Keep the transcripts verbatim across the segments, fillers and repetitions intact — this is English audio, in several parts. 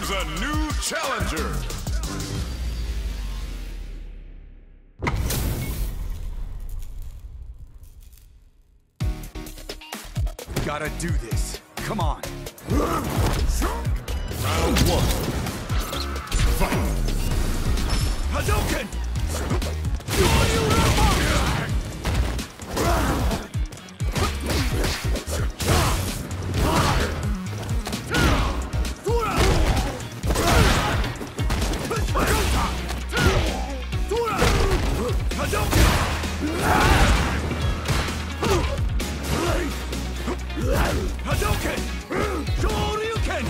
is a new challenger. Gotta do this. Come on. Round one. Fight. Hadouken! Hadouken! Shoryuken!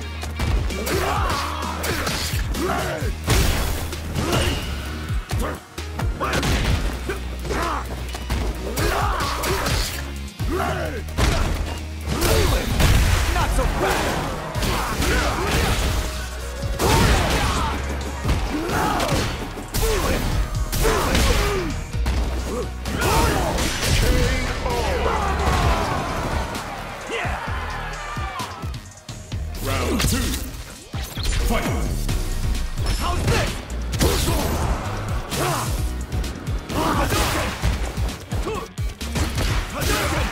Not so fast! Round two. Fight. How's this? Hadouken! Hadouken!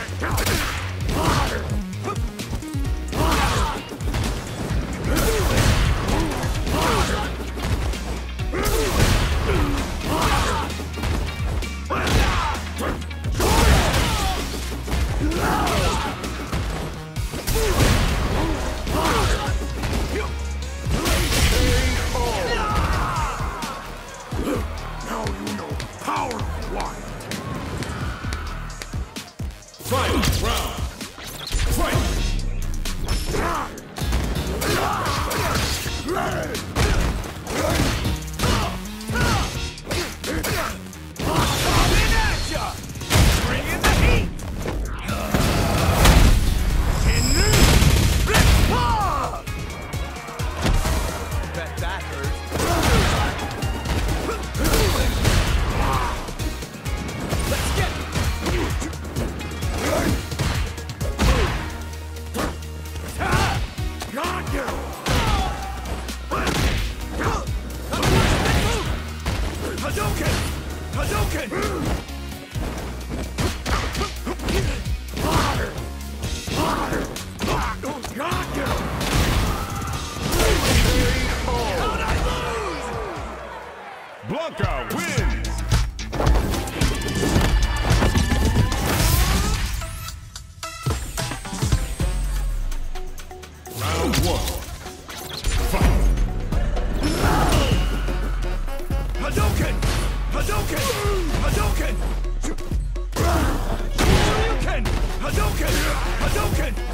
Final round. Fight. Bring in the heat! Bet that hurt. Let's get it! Got you! Hadouken! Hadouken! Got you! How'd I lose? Blanka wins. Round one. Fight. Hadouken! Hadouken! Hadouken! Hadouken! Hadouken! Hadouken!